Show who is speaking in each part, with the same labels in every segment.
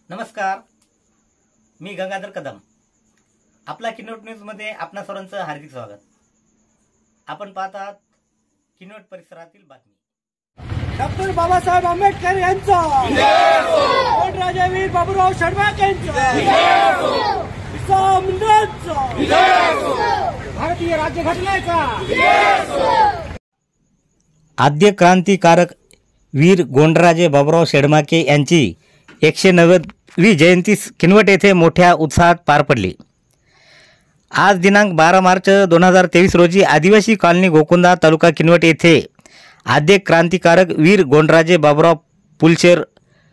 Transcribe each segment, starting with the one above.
Speaker 1: नमस्कार, मी गंगाधर कदम. आपला किनवट न्यूजमध्ये आपणा सर्वांचं हार्दिक स्वागत. आपण पाहत आहात किनवट परिसरातील बातमी.
Speaker 2: डॉक्टर बाबासाहेब आंबेडकर यांचा राजावीर बाबूराव शर्माके यांचा भारतीय राज्यघटनेचा
Speaker 1: आद्य क्रांतिकारक वीर गोंडराजे बाबूराव शेडमाके यांची 190वी जयंती किनवट येथे मोठ्या उत्साहात पार पडली. आज दिनांक 12 मार्च 2023 रोजी आदिवासी कॉलनी गोकुंदा तालुका किनवट येथे आद्य क्रांतिकारक वीर गोंडराजे बाबूराव पुलशेर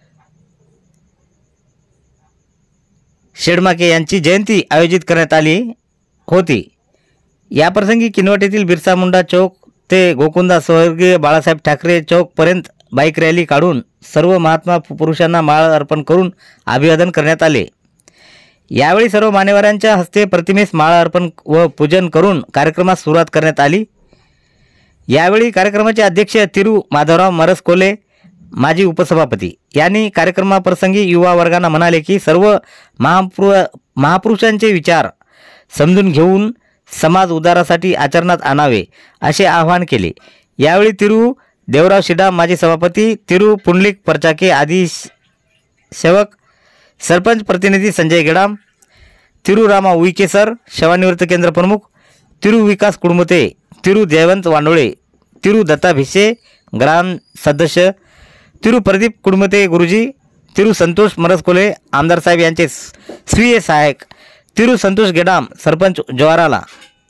Speaker 1: शेडमाके यांची जयंती आयोजित करण्यात आली होती. याप्रसंगी किनवट येथील बिरसा मुंडा चौक ते गोकुंदा स्वर्गीय बाळासाहेब ठाकरे चौकपर्यंत बाईक रॅली काढून सर्व महात्मा पुरुषांना माळ अर्पण करून अभिवादन करण्यात आले. यावेळी सर्व मान्यवरांच्या हस्ते प्रतिमेस माळ अर्पण व पूजन करून कार्यक्रमास सुरुवात करण्यात आली. यावेळी कार्यक्रमाचे अध्यक्ष तिरू माधवराव मरसकोले माजी उपसभापती यांनी कार्यक्रमाप्रसंगी युवा वर्गांना म्हणाले की सर्व महापुरुषांचे विचार समजून घेऊन समाज उद्धारासाठी आचरणात आणावे असे आवाहन केले. यावेळी तिरू देवराव शिडा माजी सभापती, तिरू पुंडलिक परचाके आदी सेवक, सरपंच प्रतिनिधी संजय गेडाम, तिरू रामा उईके सर सेवानिवृत्त केंद्र प्रमुख, तिरू विकास कुडमुते, तिरू जयवंत वांडोळे, तिरू दत्ता भिसे ग्राम सदस्य, तिरू प्रदीप कुडमुते गुरुजी, तिरू संतोष मरसकोले आमदार साहेब यांचे स्वीय सहायक, तिरू संतोष गेडाम सरपंच जवाहरला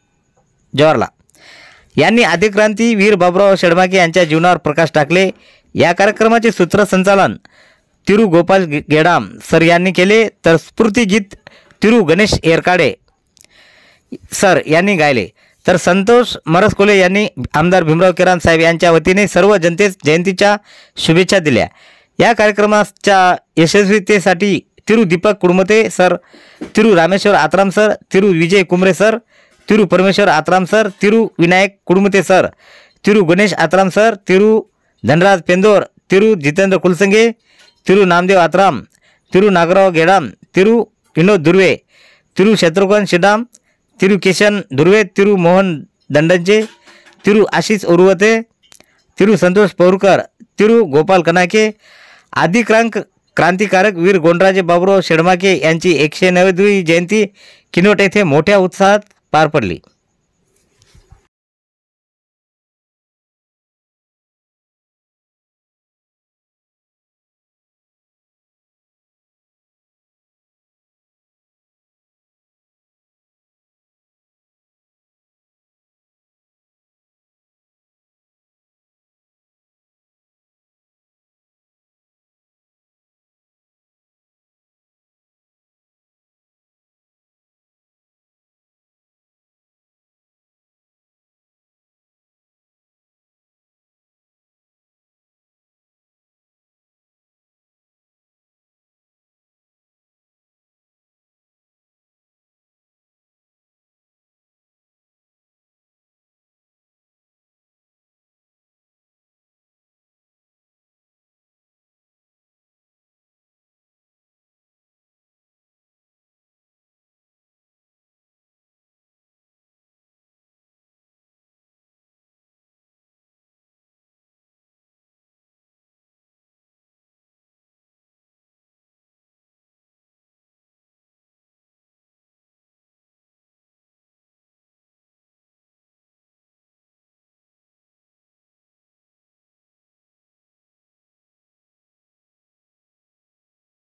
Speaker 1: यांनी आदिक्रांती वीर बाबूराव शेडमाके यांच्या जीवनावर प्रकाश टाकले. या कार्यक्रमाचे सूत्रसंचालन तिरू गोपाल गेडाम सर यांनी केले, तर स्फूर्तिगीत तिरू गणेश एरकाडे सर यांनी गायले, तर संतोष मरसकोले यांनी आमदार भीमराव केराम साहेब यांच्या वतीने सर्व जनतेस जयंतीच्या शुभेच्छा दिल्या. या कार्यक्रमाच्या यशस्वीतेसाठी तिरू दीपक कुडमते सर, तिरू रामेश्वर आत्राम सर, तिरू विजय कुमरे सर, तिरू परमेश्वर आत्राम सर, तिरू विनायक कुडमुते सर, तिरू गणेश आत्राम सर, तिरू धनराज पेंदोर, तिरू जितेंद्र कुलसंगे, तिरू नामदेव आत्राम, तिरू नागराव गेडाम, तिरू विनोद दुर्वे, तिरू शत्रुघ्न शिडाम, तिरू किशन दुर्वे, तिरू मोहन दंडंचे, तिरू आशिष उर्वते, तिरू संतोष पौरकर, तिरू गोपाल कनाके आदी क्रांतिकारक वीर गोंडराजे बाबूराव शेडमाके यांची 190वी जयंती किनवट येथे मोठ्या उत्साहात पार पडली.